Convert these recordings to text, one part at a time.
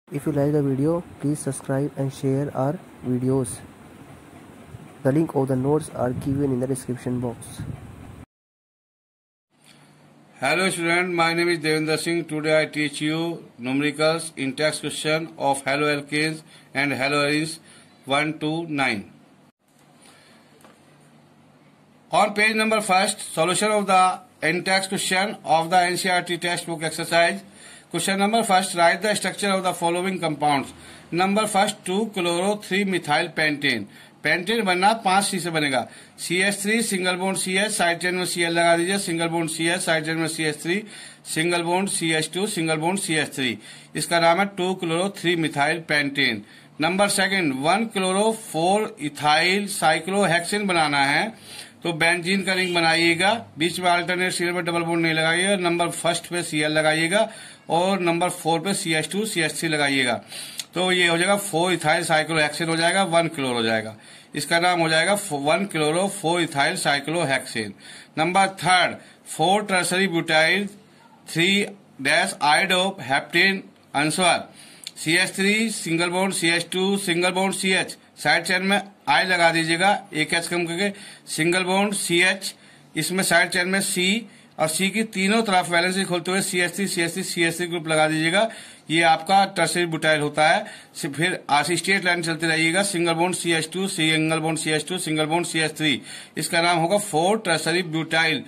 If you like the video, please subscribe and share our videos. The link of the notes are given in the description box. Hello student, my name is Devendra Singh. Today I teach you numericals in text question of haloalkanes and haloarenes 1 to 9. On page number first, solution of the in-text question of the NCERT textbook exercise. Question number first, write the structure of the following compounds. Number first, 2-chloro-3-methyl pentane. Pentane बनना 5 से बनेगा. CH3 single bond CH, side chain में Cl लगा दीजिए, single bond CH, side chain में CH3, single bond CH2, single bond CH3. इसका नाम है 2-chloro-3-methyl pentane. Number second, 1-chloro-4-ethyl cyclohexane बनाना है तो बेंजीन का रिंग बनाइएगा, बीच में अल्टरनेट सीरियल में डबल बॉन्ड नहीं लगाइएगा. नंबर फर्स्ट पे Cl लगाइएगा और नंबर 4 पे CH2 CH3 लगाइएगा. तो ये हो जाएगा 4-ethyl साइक्लोहेक्सेन हो जाएगा, 1 क्लोर हो जाएगा. इसका नाम हो जाएगा 1-chloro-4-ethyl cyclohexane. Number third, 4 butyl 3-iodoheptane answer. CH3 single bond CH2 single bond CH, side chain में I लगा दीजिएगा, एक H कम करके, सिंगल बॉन्ड CH, इसमें साइड चेन में C और C की तीनों तरफ वैलेंसी खोलते हुए CH3 ग्रुप लगा दीजिएगा. ये आपका टर्सरी बुटाइल होता है. फिर स्ट्रेट लाइन चलती रहिएगा, single bond CH2 single bond CH2 single bond CH3. इसका नाम होगा 4 tertiary butyl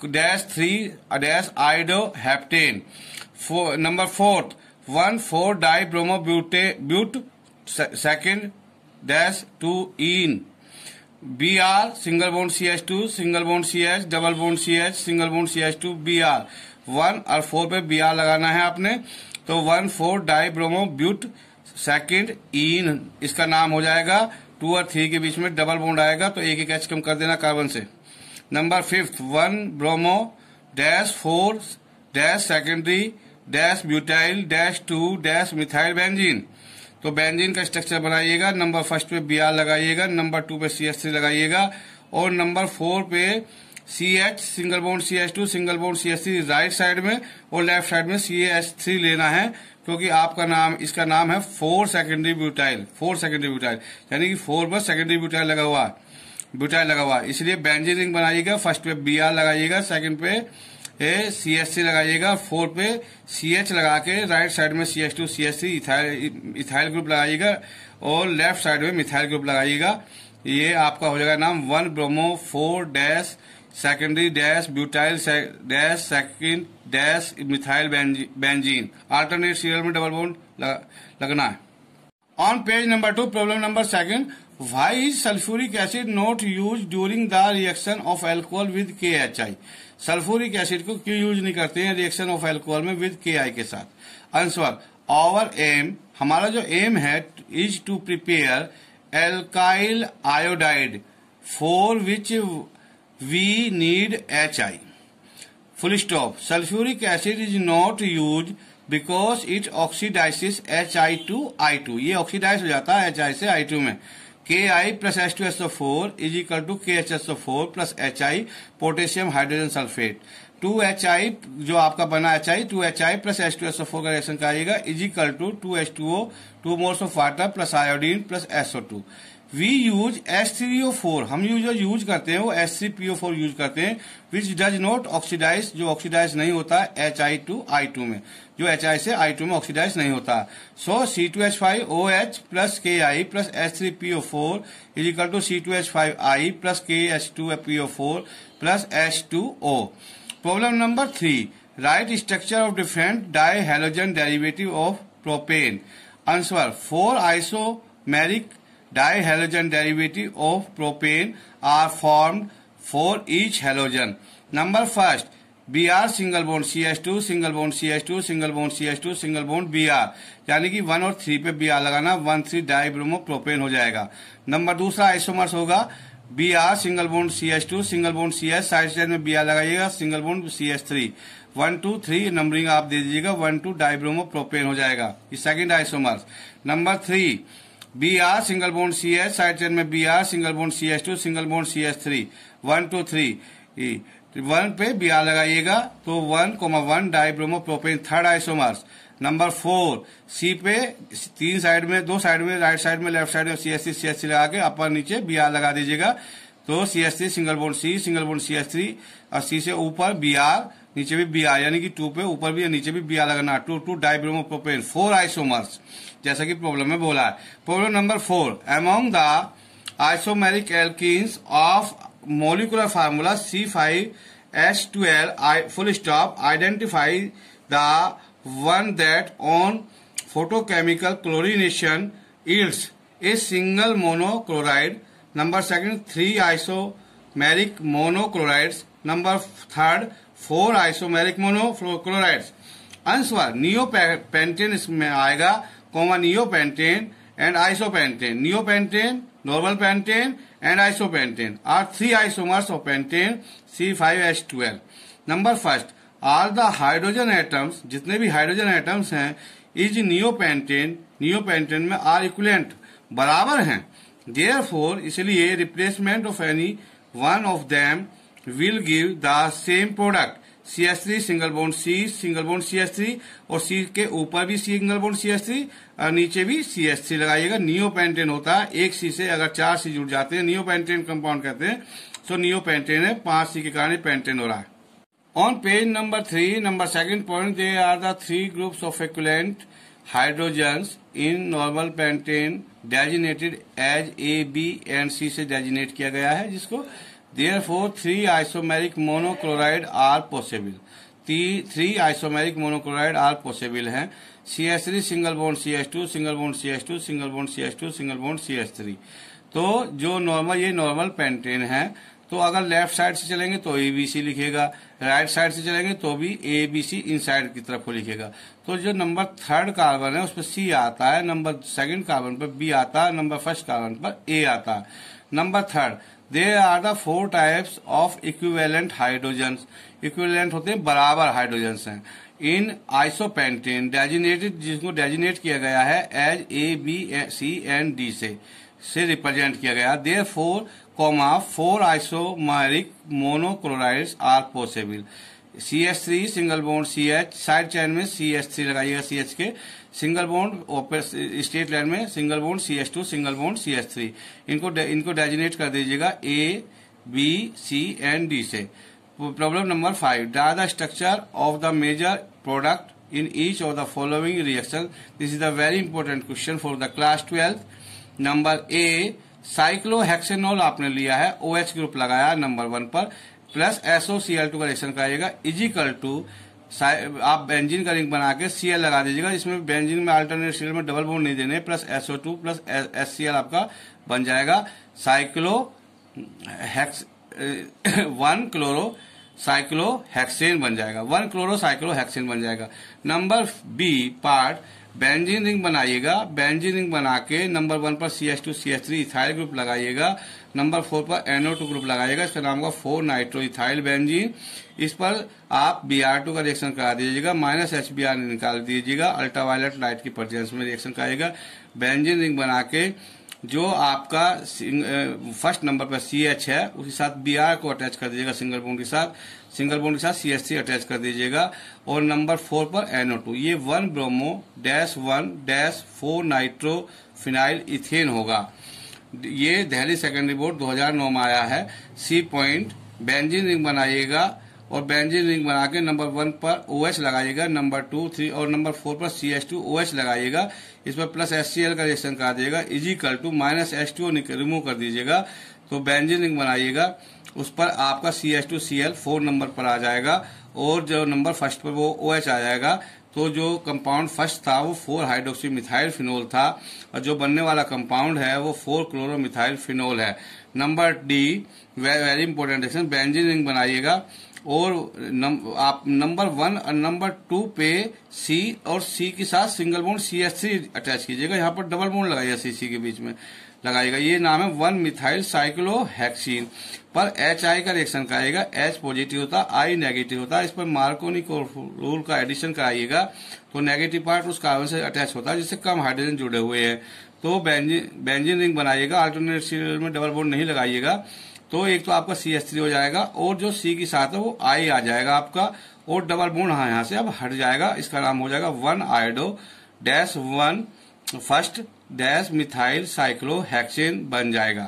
-3-iodoheptane. Number fourth, 1,4-dibromobutate second -2-ene. Br single bond CH2 single bond CH double bond CH single bond CH2 Br. 1 और 4 पे Br लगाना है आपने, तो 1,4-dibromobutate second ene. इसका नाम हो जाएगा. 2 और 3 के बीच में डबल बॉन्ड आएगा तो एक H कम कर देना कार्बन से. Number fifth, 1-bromo-4-secondary-butyl-2-methyl benzene. तो बेंजीन का स्ट्रक्चर बनाइएगा. नंबर फर्स्ट पे Br लगाइएगा, नंबर 2 पे CH3 लगाइएगा और नंबर 4 पे CH single bond CH2 single bond CH3 right side में और लेफ्ट साइड में CH3 लेना है, क्योंकि आपका नाम, इसका नाम है 4 सेकेंडरी ब्यूटाइल. यानी कि 4 पर सेकेंडरी ब्यूटाइल लगा हुआ, इसलिए बेंजीन रिंग बनाइएगा. फर्स्ट पे Br लगाइएगा, सेकंड पे CH3 लगाइएगा, 4 पे CH लगा के राइट साइड में CH2 CH3 इथाइल ग्रुप लगाइएगा और लेफ्ट साइड में मिथाइल ग्रुप लगाइएगा. ये आपका हो जाएगा नाम 1-bromo-4-secondary-butyl-2-methyl बेंजीन. अल्टरनेट सीरियल में डबल बॉन्ड लगना है. On page number 2, problem number second, why is sulfuric acid not used during the reaction of alcohol with KHI? Sulphuric acid को क्यों यूज नहीं करते हैं रिएक्शन ऑफ अल्कोहल में with KI के साथ? आंसर, आवर एम, हमारा जो एम है, is to prepare alkyl iodide for which we need HI. Full stop. Sulphuric acid is not use because it oxidises HI to I2. ये oxidise हो जाता है HI से I2 में. KI plus H2SO4 is equal to KHSO4 plus HI potassium hydrogen sulphate. 2HI जो आपका बना HI, 2HI plus H2SO4 का रिएक्शन करिएगा is equal to 2H2O 2 moles of water plus iodine plus SO2. We use H3O4, हम use करते हैं वो H3PO4 use करते हैं, विच डज नॉट ऑक्सीडाइज, जो ऑक्सीडाइज नहीं होता HI to I2 में, जो HI से I2 में ऑक्सीडाइज नहीं होता. So C2H5OH plus KI plus H3PO4 is equal to C2H5I plus KH2PO4 plus H2O. Problem number 3, write structure of different dihalogen derivative of propane. Answer, 4 isomeric dihalogen derivative of propane are formed for each halogen. Number first, Br single bond CH2 single bond CH2 single bond CH2 single bond Br, यानी कि 1 और 3 पे Br लगाना, 1,3-डाइब्रोमोप्रोपेन हो जाएगा. Number दूसरा isomers होगा Br single bond CH2 single bond CH, side chain में Br लगाइएगा, सिंगल बॉन्ड CH3, 1 2 3 नंबरिंग आप दे दीजिएगा, 1,2-डाइब्रोमोप्रोपेन हो जाएगा. ये second isomers. Number 3, Br single bond CH, side chain में Br single bond CH2 single bond CH3, 1 2 3 1 पे Br लगाइएगा तो 1,1 dibromopropane, third isomers. Number 4 C पे 3 साइड में, 2 साइड में, राइट साइड में, लेफ्ट साइड में CH3 लगा के अपर नीचे Br लगा दीजिएगा। तो CH3 single bond C, single bond CH3 और C से ऊपर Br, नीचे भी Br, यानी कि 2 पे ऊपर भी नीचे भी Br लगाना। 2 डाइब्रोमोप्रोपेन 4 आइसोमर्स, जैसा कि प्रॉब्लम में बोला है। Problem number 4, among the isomeric alkenes of molecular formula C5H12 full stop, identify the one that on photochemical chlorination yields a single monochloride. Number 2, 3 isomeric monochlorides. Number 3, 4 isomeric monochlorides. Answer neopentane इसमें आएगा, comma neopentane and isopentane. Neopentane, normal pentane and isopentane are 3 isomers of pentane C5H12. Number 1, all the hydrogen atoms, जितने भी hydrogen atoms हैं, is neopentane में are equivalent, बराबर हैं. Therefore, इसलिए replacement of any one of them will give the same product. CH3 single bond C, single bond CH3 और C के ऊपर भी सिंगल बॉन्ड CH3 और नीचे भी CH3 लगाइएगा. नियोपेंटेन होता है, एक C से अगर 4 C जुड़ जाते हैं नियोपेंटेन कंपाउंड कहते हैं. सो नियोपेंटेन है, 5 C के कारण पेंटेन हो रहा है. On page number 3, number 2 point, they are the 3 groups of equivalent hydrogens in normal pentane designated as A, B and C से डेजिनेट किया गया है, जिसको Therefore, 3 isomeric monochloride are possible. 3 isomeric monochloride are possible हैं. CH3 single bond CH2, single bond CH2, single bond CH2, single bond CH3. तो जो normal, ये normal pentane है, तो अगर लेफ्ट साइड से चलेंगे तो ABC लिखेगा, राइट साइड से चलेंगे तो भी ABC इनसाइड की तरफ को लिखेगा. तो जो नंबर 3 कार्बन है उस पर C आता है, नंबर 2 कार्बन पर B आता है, नंबर 1 कार्बन पर A आता है. Number 3, There are the 4 types of equivalent hydrogens. Equivalent होते हैं, बराबर हाइड्रोजन्स हैं. इन आइसोपेंटेन डेजिनेटेड, जिसको डेजिनेट किया गया है as A, B, C and D से रिप्रेजेंट किया गया. Therefore, 4 isomeric monochlorates are possible. CH3 single bond CH, side chain में CH3 लगाइएगा, CH के सिंगल बॉन्ड स्टेट लाइन में single bond CH2, single bond CH3. इनको डेजिनेट कर दीजिएगा A, B, C and D से. Problem number 5, draw the structure of the major product in each of the following reaction. This is the very important question for the class 12. Number A, cyclohexanol आपने लिया है, OH group लगाया number 1 पर, plus SOCl2 का reaction कराइएगा, is equal to आप benzene का ring बना के Cl लगा दीजिएगा. इसमें बेंजीन में अल्टरनेट सीरियल में डबल बॉन्ड नहीं देने, प्लस SO2 प्लस HCl आपका बन जाएगा साइक्लो 1 क्लोरो साइक्लोहेक्सेन बन जाएगा, 1 क्लोरो साइक्लोहेक्सेन बन जाएगा. Number B part, benzene ring बनाइएगा, बेंजीन रिंग बना के नंबर 1 पर CH2 CH3 इथाइल ग्रुप लगाइएगा, नंबर 4 पर NO2 ग्रुप लगाइएगा, इसका नाम होगा 4 नाइट्रो इथाइल बेंजीन. इस पर आप Br2 का रिएक्शन करा दीजिएगा, माइनस HBr निकाल दीजिएगा, अल्ट्रावायलेट लाइट की प्रेजेंस में रिएक्शन कराइएगा. बेंजीन रिंग बना के जो आपका फर्स्ट नंबर पर CH है उसके साथ Br को अटैच कर दीजिएगा, सिंगल बॉन्ड के साथ CH3 अटैच कर दीजिएगा, और नंबर 4 पर NO2. ये 1 bromo dash 1 dash 4 nitro phenyl ethane होगा. ये दिल्ली सेकेंडरी बोर्ड 2009 में आया है. C पॉइंट, बेंजीन रिंग बनाइएगा और बेंजीन रिंग बना के नंबर 1 पर OH लगाइएगा, नंबर 2, 3 और नंबर 4 पर CH2 OH लगाइएगा, इस पर प्लस HCl का रिएक्शन करा दीजिएगा, is equal to minus H2 remove कर दीजिएगा. तो बेंजीन रिंग बनाइएगा, उस पर आपका CH2 Cl 4 नंबर पर आ जाएगा, और जो नंबर फर्स्ट पर वो OH आ जाएगा. तो जो कंपाउंड फर्स्ट था वो 4 हाइड्रोक्सी मिथाइल फिनोल था, और जो बनने वाला कंपाउंड है वो 4 क्लोरो मिथाइल फिनोल है. Number D, very important reaction, benzene ring बनाइएगा और आप नंबर 1 और नंबर 2 पे C और C के साथ सिंगल बॉन्ड CH3 अटैच कीजिएगा, यहाँ पर डबल बॉन्ड लगाइएगा, CC के बीच में लगाइएगा. ये नाम है 1 मिथाइल साइक्लोहेक्सीन. पर HI का रिएक्शन कराइएगा, H पॉजिटिव होता है, I नेगेटिव होता है. इस पर मार्कोनी रूल का एडिशन कराइएगा, तो नेगेटिव पार्ट उस कार्बन से अटैच होता है जिससे कम हाइड्रोजन जुड़े हुए हैं. तो बेंजीन रिंग बनाइएगा, अल्टरनेट सीरियल में डबल बॉन्ड नहीं लगाइएगा. तो एक तो आपका CH3 हो जाएगा, और जो C के साथ है वो I आ जाएगा आपका, और डबल बॉन्ड यहाँ से अब हट जाएगा, इसका नाम हो जाएगा 1 iodo dash 1 first dash methyl cyclohexane बन जाएगा।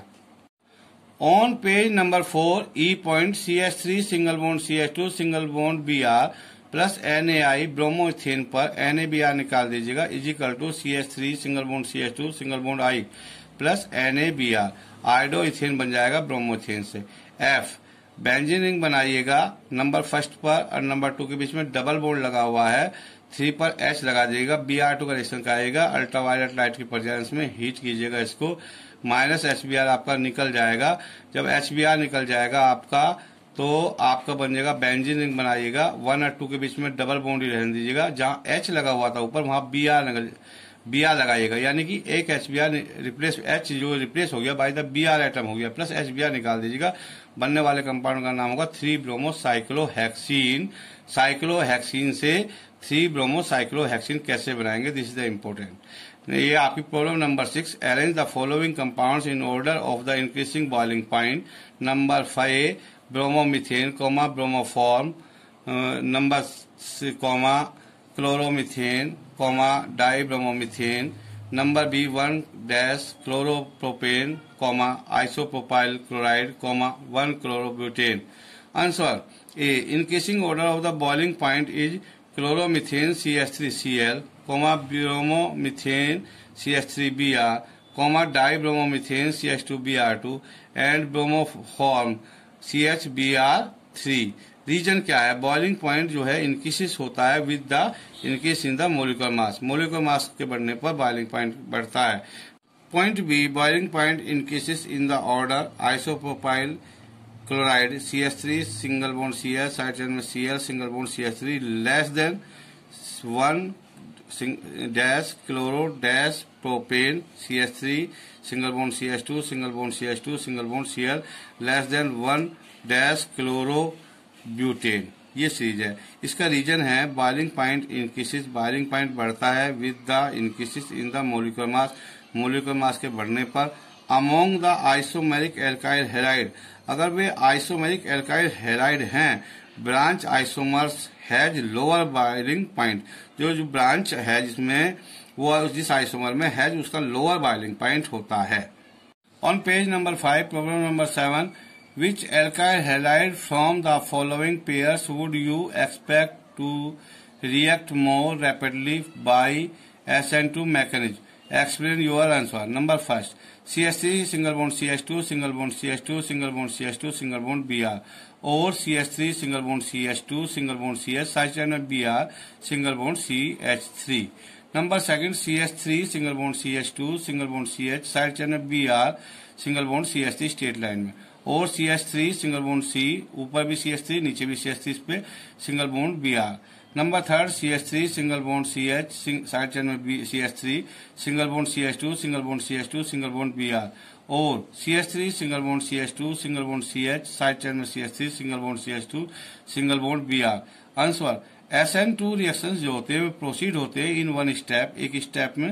On page number 4 E point CH3 single bond CH2 single bond Br plus NaI bromoethane पर NaBr निकाल दीजिएगा is equal to CH3 single bond CH2 single bond I plus NaBr iodo ethane बन जाएगा bromoethane से। F benzene ring बनाइएगा, number first पर और number 2 के बीच में डबल बॉन्ड लगा हुआ है, 3 पर H लगा दीजिएगा, Br2 का रिएक्शन कराइएगा, अल्ट्रावायलेट लाइट की प्रेजेंस में हीट कीजिएगा इसको, माइनस HBr आपका निकल जाएगा। जब HBr निकल जाएगा आपका तो आपका बन जाएगा बेंजीन रिंग बनाइएगा, 1 और 2 के बीच में डबल बॉन्ड ही रहने दीजिएगा, जहां H लगा हुआ था ऊपर वहां Br लगाइएगा, यानी कि एक HBr रिप्लेस H जो रिप्लेस हो गया बाय द Br एटम हो गया, प्लस HBr निकाल दीजिएगा। बनने वाले कंपाउंड का नाम होगा 3 ब्रोमो साइक्लोहेक्सीन। साइक्लोहेक्सीन से 3 ब्रोमो साइक्लोहेक्सीन कैसे बनाएंगे, दिस इज द इम्पोर्टेंट। ये आपकी problem number 6। Arrange the following compounds in order of the increasing boiling point. Number 5 bromomethane comma bromoform, number comma chloromethane comma dibromomethane, number B 1 dash chloropropane comma isopropyl chloride comma 1 chlorobutane. Answer A increasing order of the boiling point is chloromethane CH3Cl comma bromomethane CH3Br comma dibromomethane CH2Br2 and bromoform CHBr3। Reason क्या है, boiling point जो है increase होता है with the increase in the molecular mass, molecular mass के बढ़ने पर boiling point बढ़ता है। Point B boiling point increases in the order isopropyl chloride CH3 single bond Cl side chain में Cl single bond CH3 less than 1 dash chloro dash propane CH3 single bond CH2 single bond CH2 single bond Cl less than 1 dash chloro butane. ये series है, इसका reason है boiling point increases, boiling point बढ़ता है with the increases in the molecular mass, molecular mass के बढ़ने पर। Among the isomeric alkyl halide, अगर वे आइसोमेरिक एल्काइल हैलाइड हैं, branch isomers has lower boiling point, जो ब्रांच है जिसमें वो जिस आइसोमर में है उसका लोअर बॉइलिंग पॉइंट होता है। On page number 5 problem number 7, which alkyl halide from the following pairs would you expect to react more rapidly by SN2 mechanism? Explain your answer. Number first, CH3 single bond CH2 single bond CH2 single bond CH2 single bond Br, or CH3 single bond CH2 single bond CH side chain में Br single bond CH3. Number second, CH3 single bond CH2 single bond CH side chain में Br single bond CH3 straight line में, और CH3 single bond C, ऊपर भी CH3 नीचे भी CH3 इस पे single bond Br। Number third, CH3 single bond CH side chain में CH3 single bond CH2 single bond CH2 single bond Br, और CH3 single bond CH2 single bond CH side chain में CH3 single bond CH2 single bond Br। Answer SN2 reactions जो होते हैं proceed होते हैं in one step, एक step में,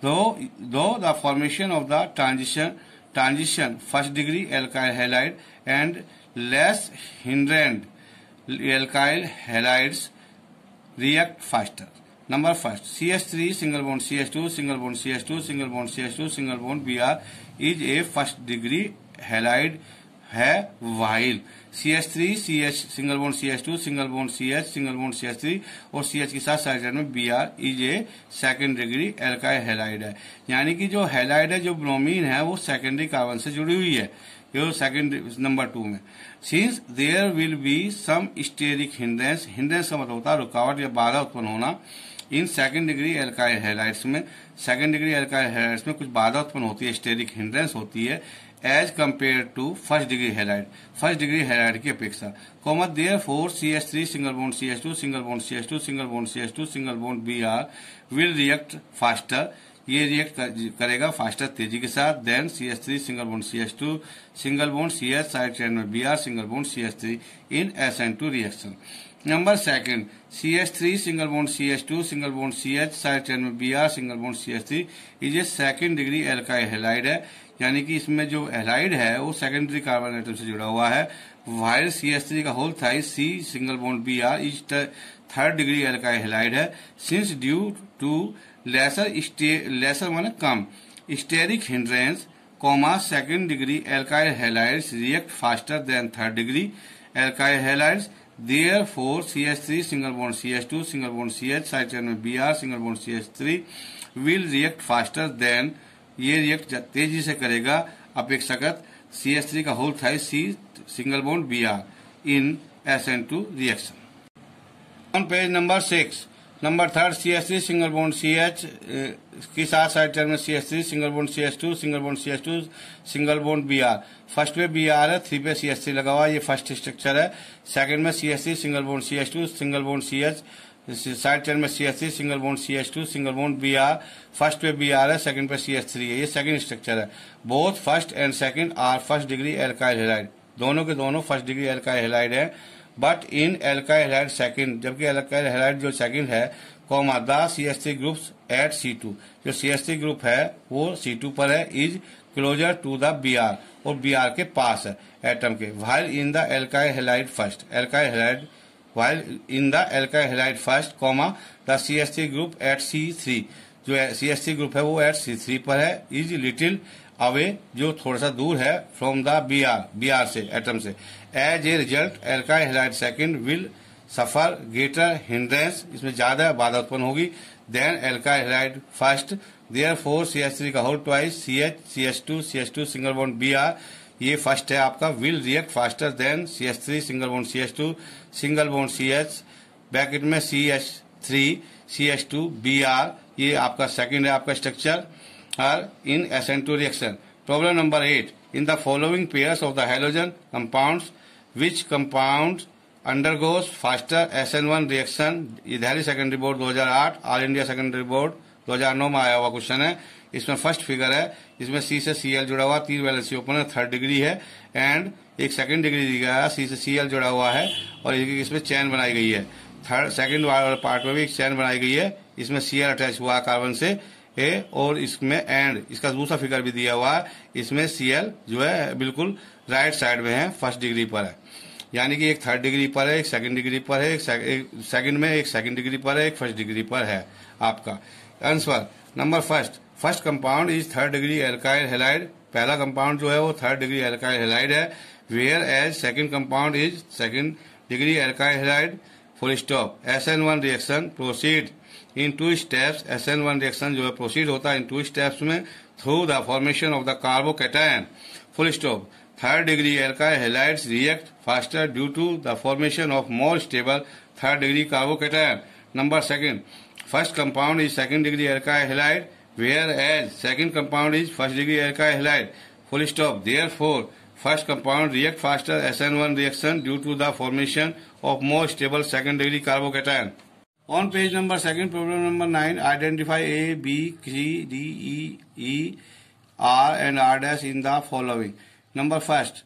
through the formation of the transition first degree alkyl halide and less hindered alkyl halides react faster. Number first, CH3 single bond CH2 single bond CH2 single bond CH2 single bond Br is a first degree halide है, while CH3 CH single bond CH2 single bond CH single bond CH3 और CH के साथ side में Br is a second degree alkyl halide है। यानी कि जो halide है, जो ब्रोमीन है, वो सेकेंडरी कार्बन से जुड़ी हुई है, जो सेकंड नंबर 2 में। Since there will be some steric hindrance, hindrance का मतलब होता है रुकावट या बाधा उत्पन्न होना, in second degree alkyl halides में, सेकंड डिग्री एल्काइल हैलाइड्स में कुछ बाधा उत्पन्न होती है, स्टेरिक हिंड्रेंस होती है, as compare to first degree halide, first degree halide की अपेक्षा। Comma therefore CH3 single bond CH2 single bond CH2 single bond CH2 single bond Br will react faster, ये रिएक्ट करेगा फास्टर तेजी के साथ than CH3 single bond CH2 single bond CH side chain में Br single bond CH3 in SN2 reaction. Number second CH3 single bond CH2 single bond CH side chain में Br single bond CH3 is a second degree alkyl halide है, यानी कि इसमें जो halide है वो secondary carbon atom से जुड़ा हुआ है। वाइल CH3 का whole thrice C single bond Br is third degree alkyl halide है। सिंस ड्यू टू लेसर माने कम steric hindrance comma second degree alkyl halides react faster than third degree alkyl halides, therefore CH3 single bond CH2 single bond CH side chain में Br single bond CH3 will react faster than, ये react तेजी से करेगा अपेक्षाकृत CH3 का whole thrice C single bond Br in SN2 reaction. On page number 6 number third CH3 single bond CH की साथ side chain में CH3 single bond CH2 single bond CH2 single bond Br, first पे Br है, 3 पे CH3 लगा हुआ है, ये फर्स्ट स्ट्रक्चर है। सेकंड में CH3 single bond CH2 single bond CH side chain में CH3 single bond CH2 single bond Br, first पे Br है, सेकंड पे CH3 है, ये सेकंड स्ट्रक्चर है। Both first and second are first degree alkyl halide, दोनों के दोनों फर्स्ट डिग्री एल्काइल हैलाइड है। But in alkyl halide second, जबकि एल्काइल हैलाइड जो सेकंड है comma the CH3 groups at C2, जो CH3 ग्रुप है वो C2 पर है, is closer to the Br और Br के पास है एटम के। While in the alkyl halide first alkyl halide while in the alkyl halide first comma the CH3 group at C3, जो CH3 ग्रुप है वो एट C3 पर है, इज लिटिल अवे, जो थोड़ा सा दूर है फ्रॉम द Br से एटम से। As a result alkyl halide second will suffer greater hindrance, इसमें ज्यादा बाधा उत्पन्न होगी than alkyl halide first, therefore CH3 का whole twice CH2 single bond Br, ये फर्स्ट है आपका, will react faster than CH3 single bond CH2 single bond CH bracket में CH3 CH2 Br, ये आपका सेकंड है आपका structure are in SN2 reaction. Problem number 8. In the following pairs of the halogen compounds, which compound undergoes faster SN1 reaction? ये Delhi secondary board 2008, all India secondary board 2009 में आया हुआ question है। इसमें फर्स्ट फिगर है, इसमें C से Cl जुड़ा हुआ, 3 वैलेंसी ओपन है, थर्ड डिग्री है, एंड एक सेकंड डिग्री दी गया है, C से Cl जुड़ा हुआ है और इसमें चैन बनाई गई है। थर्ड सेकंड पार्ट में भी एक चैन बनाई गई है, इसमें Cl अटैच हुआ है कार्बन से ए, और इसमें एंड इसका दूसरा फिगर भी दिया हुआ है, इसमें Cl जो है बिल्कुल राइट साइड में है, फर्स्ट डिग्री पर है, यानी कि एक थर्ड डिग्री पर है, एक सेकंड डिग्री पर है, एक सेकंड में एक सेकंड डिग्री पर है, एक फर्स्ट डिग्री पर है आपका answer. Number first compound is third degree alkyl halide, पहला कंपाउंड जो है वो थर्ड डिग्री एल्काइल हैलाइड है। Whereas second compound is second degree alkyl halide, full stop. SN1 reaction proceed in 2 steps, SN1 reaction जो है proceed होता है in 2 steps में through the formation of the carbocation, full stop. Third degree alkyl halides react faster due to the formation of more stable third degree carbocation. Number second, first compound is second degree alkyl halide, whereas second compound is first degree alkyl halide, full stop. Therefore first compound react faster SN1 reaction due to the formation of more stable second degree carbocation. On page number 2, problem number 9, identify A, B, C, D, E, R and R dash in the following. Number first,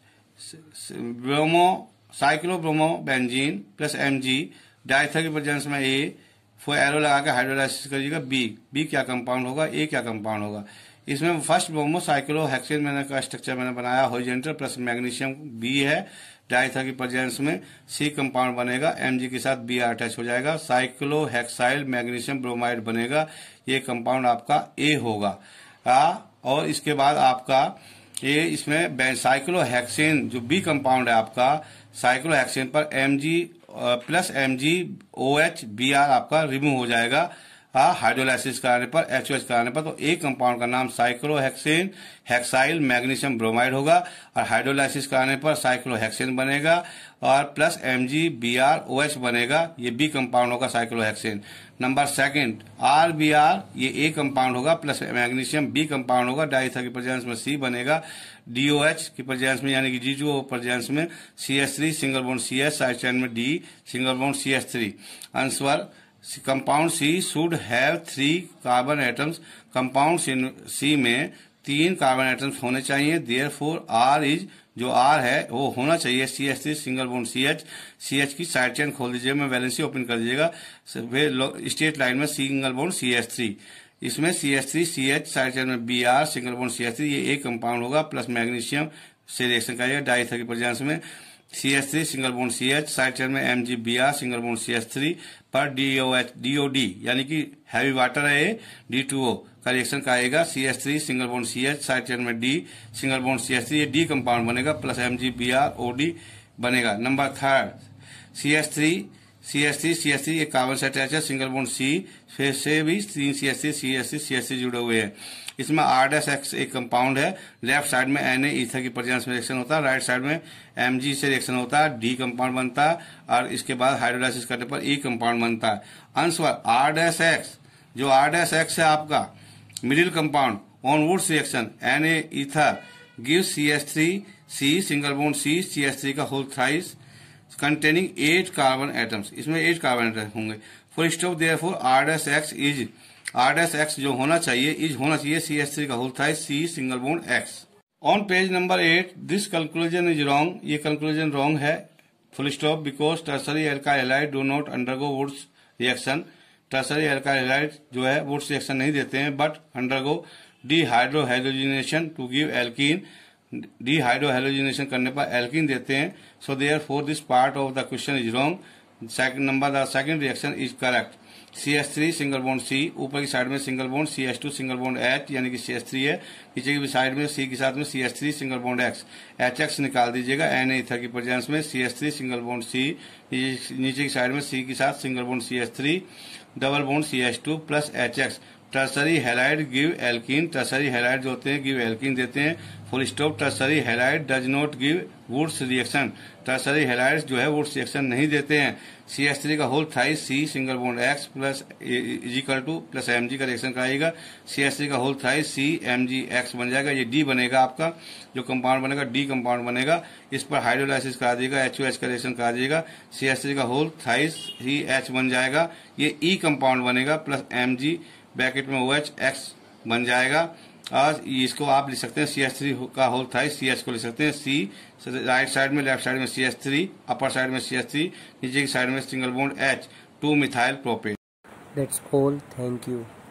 cyclobromobenzene plus Mg diether की presence में A, फिर arrow लगा के hydrolysis करिएगा B क्या compound होगा, A क्या compound होगा। इसमें फर्स्ट ब्रोमो साइक्लोहेक्सेन मैंने का स्ट्रक्चर मैंने बनाया, हॉरिजॉन्टल प्लस मैग्नीशियम B है, डाइथर की प्रेजेंस में C कंपाउंड बनेगा, Mg के साथ Br अटैच हो जाएगा, साइक्लोहेक्साइल मैग्नीशियम ब्रोमाइड बनेगा, ये कंपाउंड आपका A होगा। और इसके बाद आपका ये इसमें साइक्लोहेक्सेन जो B कंपाउंड है आपका, साइक्लोहेक्सेन पर Mg प्लस MgOH Br आपका रिमूव हो जाएगा हाइड्रोलाइसिस कराने पर, HOH कराने पर। तो एक कंपाउंड का नाम साइक्लोहेक्सेन हेक्साइल मैग्नीशियम ब्रोमाइड होगा और हाइड्रोलाइसिस कराने पर साइक्लोहेक्सेन बनेगा और प्लस MgBrOH बनेगा, ये B कंपाउंड होगा साइक्लोहेक्सेन। नंबर सेकंड RBr, ये A कंपाउंड होगा प्लस मैग्नीशियम B कंपाउंड होगा, डाइथर की प्रेजेंस में C बनेगा, DOH की प्रेजेंस में यानी कि G2O प्रेजेंस में CH3 single bond CH side chain में D single bond CH3। Answer compound C should have 3 carbon atoms. Compound C में 3 कार्बन एटम्स होने चाहिए। देयरफॉर आर इज, जो आर है वो होना चाहिए CH3 सिंगल बॉन्ड CH की साइड चेन खोल दीजिएगा, मैं वैलेंसी ओपन कर दीजिएगा, स्ट्रेट लाइन में सिंगल बॉन्ड CH3, इसमें CH3 CH साइड चेन में Br सिंगल बॉन्ड CH3, ये एक कंपाउंड होगा, प्लस मैग्नीशियम से रिएक्शन करिएगा डाइथर की प्रेजेंस में CH3 single bond CH side chain में MgBr सिंगल बॉन्ड CH3 पर DOD यानी कि हैवी वाटर है ये, D2O का रिएक्शन करेगा CH3 single bond CH side chain में D सिंगल बॉन्ड CH3, ये D कंपाउंड बनेगा, प्लस MgBr OD बनेगा। नंबर 3 CH3 ये कार्बन से अटैच है, सिंगल बॉन्ड C फिर से भी 3 CH3 जुड़े हुए हैं। इसमें R-X एक कंपाउंड है, लेफ्ट साइड में Na ईथर की प्रेजेंस में रिएक्शन होता है, राइट साइड में Mg से रिएक्शन होता है, D कंपाउंड बनता है और इसके बाद हाइड्रोलाइसिस करने पर E कंपाउंड बनता है। आंसर R-X, जो R-X है आपका middle compound on Wurtz reaction Na ether give CH3C single bond C CH3 का whole thrice containing 8 carbon atoms, इसमें 8 कार्बन एटम होंगे। फुल स्टॉप, देयरफॉर R-X जो होना चाहिए CH3 का whole thrice C single bond X। On page number 8 this conclusion is wrong, ये conclusion wrong है। Full stop, because tertiary alkyl halide do not undergo Wurtz reaction. Tertiary alkyl halide जो है Wurtz reaction नहीं देते हैं, but undergo dehydrohalogenation to give alkene. Dehydrohalogenation करने पर alkene देते हैं। So therefore this part of the question is wrong. Second reaction is correct. CH3 single bond C, ऊपर की साइड में single bond CH2 single bond H यानी कि CH3 है, नीचे की साइड में C के साथ में CH3 single bond X, HX निकाल दीजिएगा Na ईथर की प्रेजेंस में CH3 सिंगल बॉन्ड C, नीचे की साइड में C के साथ single bond CH3 double bond CH2 plus HX। Tertiary halide give alkene, tertiary halide जो होते हैं गिव एल्कीन देते हैं। Full stop, tertiary halide does not give Wurtz reaction. Tertiary halide जो है वुड्स रिएक्शन नहीं देते हैं। CH3 का whole thrice C single bond X plus इजिकल टू प्लस Mg का रिएक्शन कराएगा, CH3 का होल थ्राइस C MgX बन जाएगा, ये D बनेगा आपका, जो कंपाउंड बनेगा D कंपाउंड बनेगा। इस पर हाइड्रोलाइसिस करा देगा, HOH का रिएक्शन करा देगा, CH3 का होल थ्राइस CH बन जाएगा, ये E कंपाउंड बनेगा, प्लस Mg ब्रैकेट में OH X बन जाएगा। और इसको आप लिख सकते हैं CH3 का होल थ्राइस CH को लिख सकते हैं C, राइट साइड में लेफ्ट साइड में CH3, अपर साइड में CH3, नीचे की साइड में single bond H 2 methyl propane. That's all. Thank you.